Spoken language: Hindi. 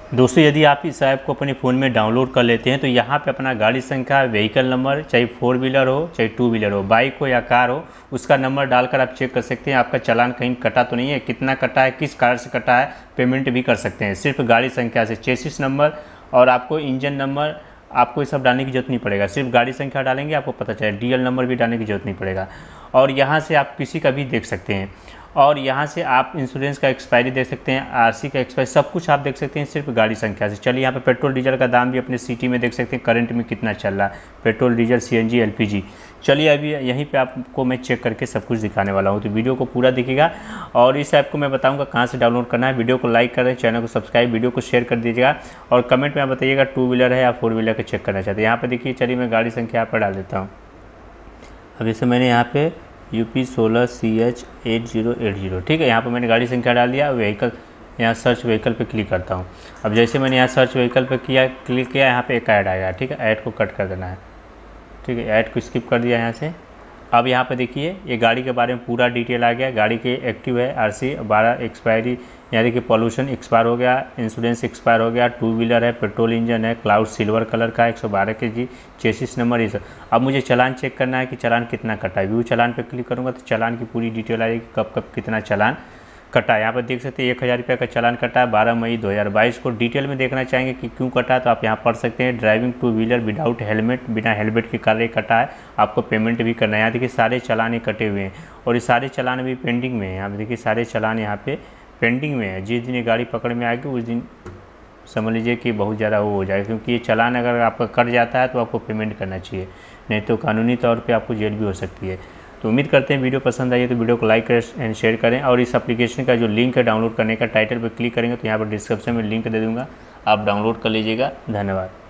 दोस्तों यदि आप इस ऐप को अपने फ़ोन में डाउनलोड कर लेते हैं तो यहाँ पे अपना गाड़ी संख्या, व्हीकल नंबर, चाहे 4 व्हीलर हो चाहे 2 व्हीलर हो, बाइक हो या कार हो, उसका नंबर डालकर आप चेक कर सकते हैं आपका चालान कहीं कटा तो नहीं है, कितना कटा है, किस कार से कटा है, पेमेंट भी कर सकते हैं सिर्फ गाड़ी संख्या से। चेसिस नंबर और आपको इंजन नंबर, आपको ये सब डालने की जरूरत नहीं पड़ेगा, सिर्फ गाड़ी संख्या डालेंगे आपको पता चले। डीएल नंबर भी डालने की जरूरत नहीं पड़ेगा। और यहाँ से आप किसी का भी देख सकते हैं, और यहाँ से आप इंश्योरेंस का एक्सपायरी देख सकते हैं, आरसी का एक्सपायरी, सब कुछ आप देख सकते हैं सिर्फ गाड़ी संख्या से। चलिए यहाँ पे पेट्रोल डीजल का दाम भी अपने सिटी में देख सकते हैं करंट में कितना चल रहा है, पेट्रोल डीजल सीएनजी एलपीजी। चलिए अभी यहीं पे आपको मैं चेक करके सब कुछ दिखाने वाला हूँ, तो वीडियो को पूरा देखिएगा। और इस ऐप को मैं बताऊँगा कहाँ से डाउनलोड करना है। वीडियो को लाइक करें, चैनल को सब्सक्राइब, वीडियो को शेयर कर दीजिएगा और कमेंट में आप बताइएगा 2 व्हीलर है या 4 व्हीलर का चेक करना चाहते हैं। यहाँ पर देखिए, चलिए मैं गाड़ी संख्या यहाँ पर डाल देता हूँ। अब जैसे मैंने यहाँ पे UP 16CH8080, ठीक है, यहाँ पर मैंने गाड़ी संख्या डाल दिया। व्हीकल, यहाँ सर्च व्हीकल पे क्लिक करता हूँ। अब जैसे मैंने यहाँ सर्च व्हीकल पे क्लिक किया, यहाँ पे एक ऐड आएगा, ठीक है, ऐड को कट कर देना है, ठीक है, ऐड को स्किप कर दिया यहाँ से। अब यहाँ पे देखिए ये गाड़ी के बारे में पूरा डिटेल आ गया। गाड़ी के एक्टिव है, आरसी 12, एक्सपायरी यहाँ देखिए पॉल्यूशन एक्सपायर हो गया, इंश्योरेंस एक्सपायर हो गया, 2 व्हीलर है, पेट्रोल इंजन है, क्लाउड सिल्वर कलर का, 112 kg, चेसिस नंबर, ये सब। अब मुझे चालान चेक करना है कि चालान कितना कटा है। व्यू चालान पे क्लिक करूँगा तो चालान की पूरी डिटेल आएगी, कब कब कितना चालान कटा है। यहाँ पर देख सकते हैं 1000 रुपये का चालान कटा है 12 मई 2022 को। डिटेल में देखना चाहेंगे कि क्यों कटा है तो आप यहाँ पढ़ सकते हैं। ड्राइविंग 2 व्हीलर विदाउट हेलमेट, बिना हेलमेट के कारण कटा है, आपको पेमेंट भी करना है। यहाँ देखिए सारे चालान ये कटे हुए हैं और ये सारे चालान भी पेंडिंग में है। यहाँ देखिए सारे चालान यहाँ पे पेंडिंग में है। जिस दिन ये गाड़ी पकड़ में आएगी उस दिन समझ लीजिए कि बहुत ज़्यादा वो हो जाएगा, क्योंकि ये चालान अगर आपका कट जाता है तो आपको पेमेंट करना चाहिए, नहीं तो कानूनी तौर पे आपको जेल भी हो सकती है। तो उम्मीद करते हैं वीडियो पसंद आई है तो वीडियो को लाइक करें एंड शेयर करें। और इस एप्लीकेशन का जो लिंक है डाउनलोड करने का, टाइटल पर क्लिक करेंगे तो यहाँ पर डिस्क्रिप्शन में लिंक दे दूँगा, आप डाउनलोड कर लीजिएगा। धन्यवाद।